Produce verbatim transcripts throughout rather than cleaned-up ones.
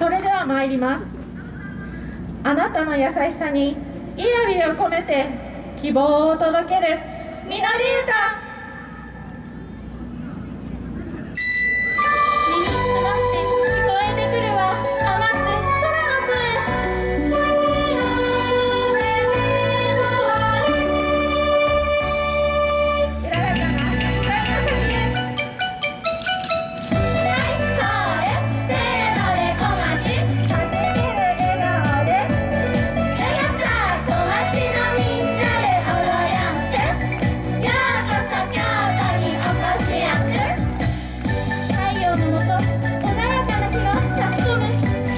それでは参ります。あなたの優しさにイヤビを込めて希望を届けるみのり歌。耳すまして聞こえてくるは甘つ空の声。うららかな歌いなさいね。はいそれせーので小町はじける笑顔でややさ小町のみんなで踊やんせ。ようこそ京都にお越しやす。太陽のもと穏やかな日が差し込む。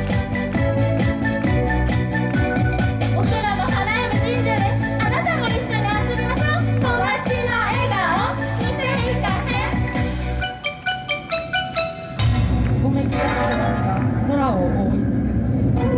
お空の花嫁神社であなたも一緒に遊びましょう。小町の笑顔見ていかへん。ごめんください。波が空を覆い尽くす。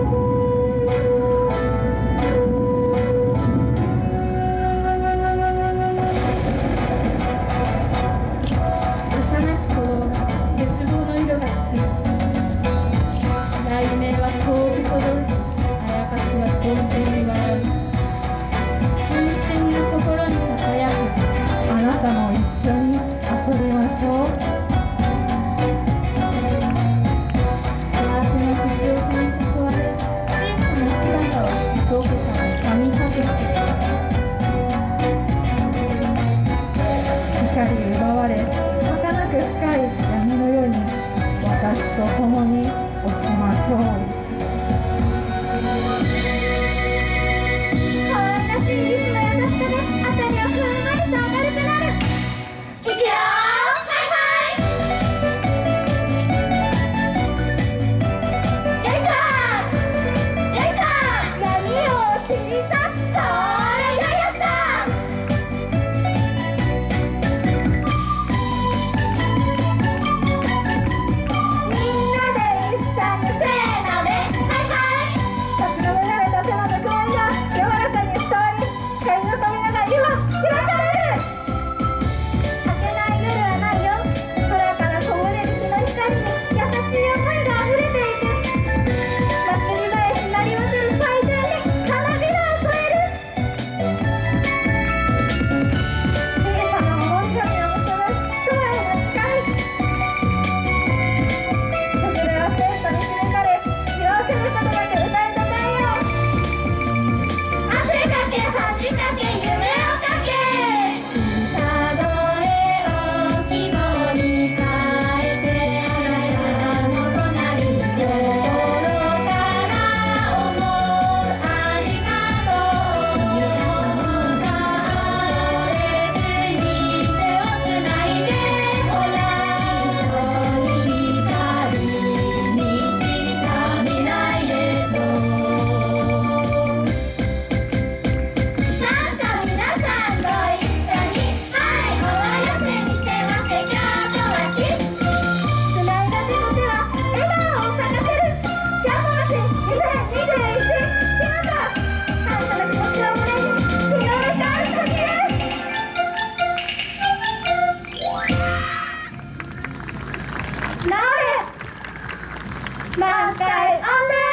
幼き鼓動が鉄道の色がついた。雷鳴は遠くほどあやかしは遠くに笑う。純真な心にささやく。あなたも一緒に遊びましょう。幸せな口寄せに誘われ小さな姿をどこかに噛み隠して光奪われ儚く深い闇の夜に私と共に落ちましょう。可愛らしいリスの優しさで辺りをふんわりと明るくなる。いくよー、はいはいよいしょーよいしょー。闇を小さくそれよよさー。みんなで一緒にせーのではいはい。確かめられた手のぬくもりが柔らかに伝わり光の扉が今開かれる。明けない夜はないよ。空からこぼれる日の光に優しい思いが溢れていく。祭り返し鳴り渡る祭典に花びらを添える。小さな守り神を結ぶ空への誓い。それは生徒に示かれ色あせることなく歌いたたえよう。汗かけ恥かけ夢をかけ。たどれを希望に変えてあの隣心から思うありがとう。さあそれつに手をつないでほら一緒に旅にした未来へと。なんか皆さんと一緒にはい思い寄せにせませ京都町。つないだ手と手は笑顔を咲かせる。京都町にせんにじゅういちひなた感謝の気持ちを胸に広めたい先へ。なれ満開御礼。